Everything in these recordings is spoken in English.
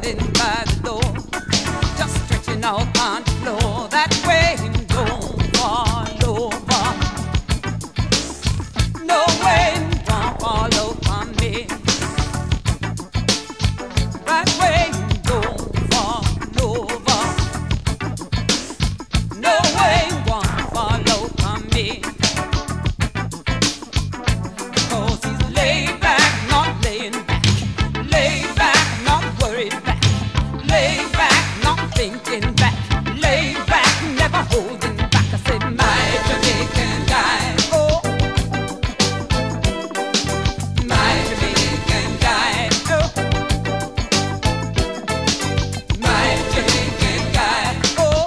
sitting by the door, just stretching out on the floor. That way, don't fall over. No way, don't fall over me. That way, don't fall over. No way, don't fall over me. Cause he's laid back, not laying back. Laid back, not worried back. Laid back, not thinking back. Laid back, never holding back. I said, my Jamaican guy. Oh, my Jamaican guy. Oh, my Jamaican guy. Oh,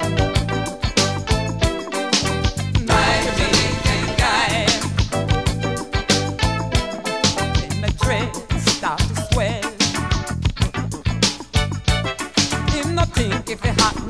my Jamaican guy. When my dreads start to swell, him not think if it hot.